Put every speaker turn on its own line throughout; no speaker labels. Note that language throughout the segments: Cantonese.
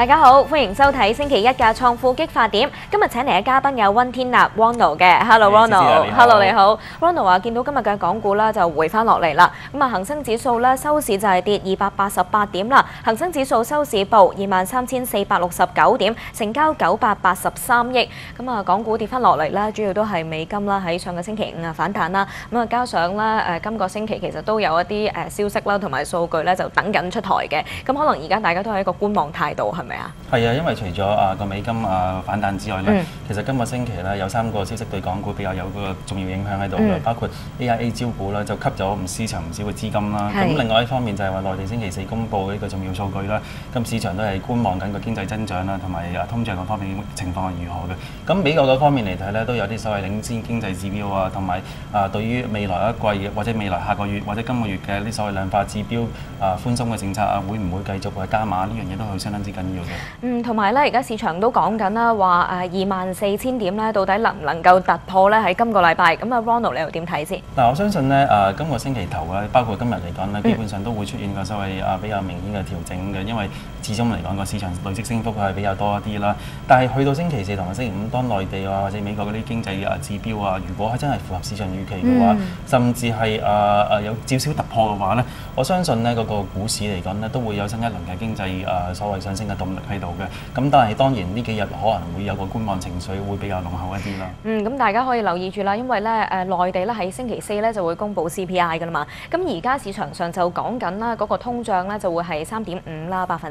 大家好，歡迎收睇星期一嘅創富激發點。今日請嚟嘅嘉賓有溫天納 Ronald 嘅 ，Hello Ronald，Hello 你好。Ronald 話見到今日嘅港股啦就回翻落嚟啦。咁啊，恒生指數咧收市就係跌288點啦。恒生指數收市報23,469點，成交983億。咁啊，港股跌翻落嚟啦，主要都係美金啦喺上個星期五啊反彈啦。咁啊，加上咧今個星期其實都有一啲消息啦同埋數據咧就等緊出台嘅。咁可能而家大家都係一個觀望態度，係咪啊？
係啊，因為除咗個美金反彈之外咧，其實今個星期咧有3個消息對港股比較有個重要影響喺度嘅，包括 AIA 招股啦，就吸咗市場唔少嘅資金啦。咁另外一方面就係話內地星期4公佈呢個重要數據啦，咁市場都係觀望緊個經濟增長啦，同埋通脹嗰方面情況係如何嘅。咁美國嗰方面嚟睇咧，都有啲所謂領先經濟指標啊，同埋對於未來一季或者未來下個月或者今個月嘅啲所謂量化指標寬鬆嘅政策會唔會繼續加碼？呢樣嘢都係相當之緊要嘅。
同埋咧，而家市場都講緊啦，話24,000點咧，到底能唔能夠突破咧？喺今個禮拜，咁啊 Ronald 你又點睇先？
嗱，我相信咧今個星期頭咧，包括今日嚟講咧，基本上都會出現個所謂比較明顯嘅調整嘅，因為始終嚟講個市場累積升幅係比較多一啲啦。但係去到星期4同埋星期5，當內地或者美國嗰啲經濟指標如果係真係符合市場預期嘅話，甚至係有少少突破嘅話咧，我相信咧嗰個股市嚟講咧都會有新一輪嘅經濟所謂上升嘅動力喺度嘅。咁但係當然呢幾日可能會有個觀望情緒會比較濃厚一啲啦。咁
大家可以留意住啦，因為咧內地咧喺星期4咧就會公布 CPI 㗎啦嘛。咁而家市場上就講緊啦，嗰個通脹咧就會係3.5%啦，至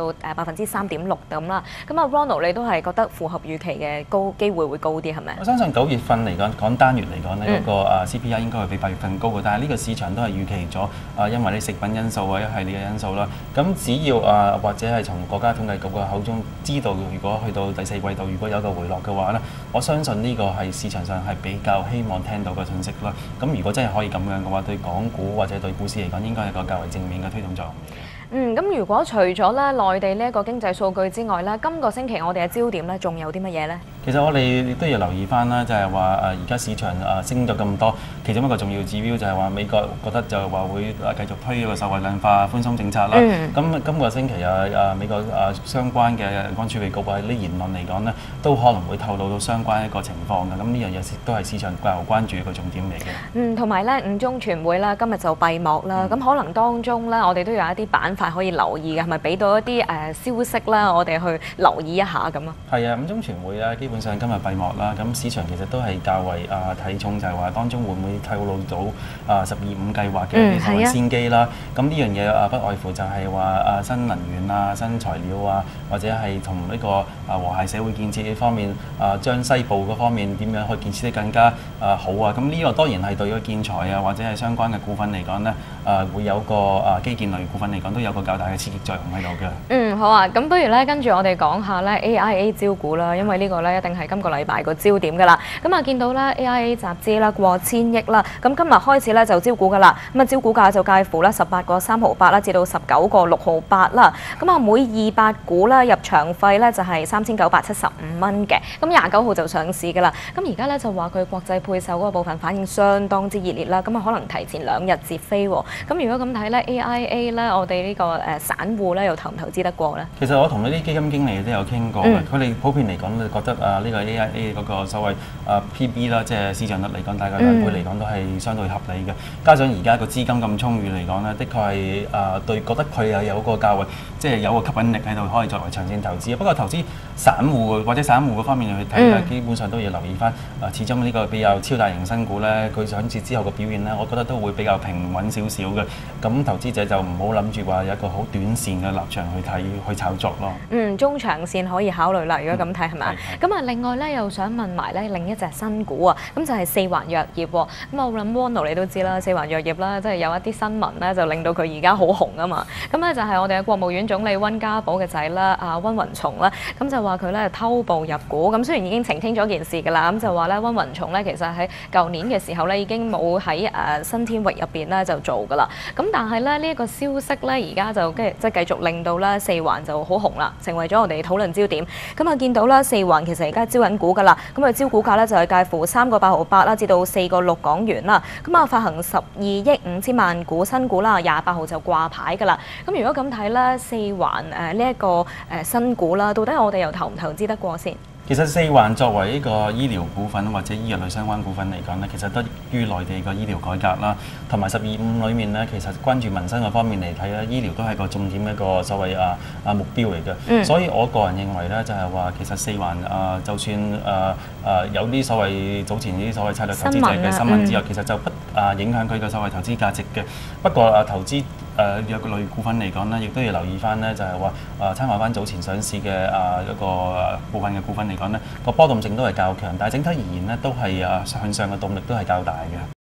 3.6%咁啦。咁啊 Ronald 你都係覺得符合預期嘅機會會高啲係咪？
我相信9月份嚟講單月嚟講呢，嗰個CPI 應該係比8月份高嘅，但係呢個市場都係預期咗因為啲食品因素一系列嘅因素啦。咁只要或者係從國家統計局嘅口中知道，如果去到第4季度如果有個回落嘅話呢，我相信呢個係市場上係比較希望聽到嘅信息啦。咁如果真係可以咁樣嘅話，對港股或者對股市嚟講，應該係個較為正面嘅推動作用。
咁如果除咗咧內地呢一個經濟數據之外咧，今個星期我哋嘅焦點咧仲有啲乜嘢咧？
其實我哋亦都要留意翻啦，就係話而家市場升咗咁多，其中一個重要指標就係話美國覺得就係話會繼續推呢個受惠量化寬鬆政策啦。咁今個星期美國相關嘅聯邦儲備局啲言論嚟講呢，都可能會透露到相關一個情況嘅。咁呢樣嘢都係市場較為關注一個重點嚟嘅。
同埋咧5中全會啦，今日就閉幕啦。咁可能當中咧，我哋都有一啲板塊可以留意嘅，係咪俾到一啲消息啦？我哋去留意一下咁啊。係
啊，5中全會基本上今日閉幕啦。咁市場其實都係較為睇重，就係話當中會唔會透露到12.5計劃嘅啲所謂先機啦。咁呢樣嘢不外乎就係話新能源新材料或者係同呢個和諧社會建設呢方面將西部嗰方面點樣去建設得更加好啊。咁呢個當然係對個建材或者係相關嘅股份嚟講呢，會有個基建類股份嚟講都有個較大嘅刺激作用喺度嘅。
好啊，咁不如咧跟住我哋講下咧 AIA 招股啦，因為呢個咧一定係今個禮拜個焦點㗎啦。咁啊見到咧 AIA 集資啦過千億啦，咁今日開始咧就招股㗎啦。咁啊招股價就介乎咧18個3毫8啦，至到19個6毫8啦。咁啊每200股啦入場費咧就係3975蚊嘅。咁29號就上市㗎啦。咁而家咧就話佢國際配售嗰個部分反應相當之熱烈啦。咁啊可能提前2日截飛喎。咁如果咁睇咧 AIA 咧，我哋呢個散戶咧又投唔投資得過咧？
其實我同呢啲基金經理都有傾過嘅，佢哋普遍嚟講咧覺得呢個 AIA 嗰個所謂PB 啦，即係市賬率嚟講，大概2倍嚟講都係相對合理嘅。加上而家個資金咁充裕嚟講呢，的確係對覺得佢有個價位，即係有個吸引力喺度，可以作為長線投資。不過投資散戶或者散戶嗰方面去睇基本上都要留意翻。始終呢個比較超大型新股呢，佢上市之後嘅表現呢，我覺得都會比較平穩少少嘅。咁投資者就唔好諗住話有一個好短線嘅立場去炒作咯。
中長線可以考慮啦。如果咁睇係咪？咁啊，另外咧又想問埋咧另一隻新股啊，咁就係四環藥業喎。咁我諗 Ronald 你都知啦，四環藥業啦，即係有一啲新聞咧，就令到佢而家好紅啊嘛。咁咧就係我哋嘅國務院總理溫家寶嘅仔啦，溫雲松啦，咁就話佢咧偷步入股。咁雖然已經澄清咗件事㗎啦，咁就話咧溫雲松咧其實喺舊年嘅時候咧已經冇喺新天域入邊咧就做㗎啦。咁但係咧呢一個消息咧而而家就即係繼續令到啦四環就好紅啦，成為咗我哋討論焦點。咁啊見到啦四環其實而家招緊股㗎啦，咁佢招股價咧就係介乎3個8毫8啦，至到4個6港元啦。咁啊發行12億5千萬股新股啦，28號就掛牌㗎啦。咁如果咁睇咧，四環呢一個新股啦，到底我哋又投唔投資得過先？
其實四環作為一個醫療股份或者醫藥類相關股份嚟講咧，其實得益於內地個醫療改革啦，同埋12.5裏面咧，其實關注民生嗰方面嚟睇咧，醫療都係個重點一個所謂目標嚟嘅。所以我個人認為咧，就係話其實四環就算有啲所謂早前啲所謂策略投資者嘅新聞之後，其實就不影響佢嘅所謂投資價值嘅。不過投資有個類股份嚟講咧，亦都要留意翻咧，就係話參考翻早前上市嘅一個部分嘅股份嚟講咧，個波動性都係較強，但係整體而言咧，都係向上嘅動力都係較大嘅。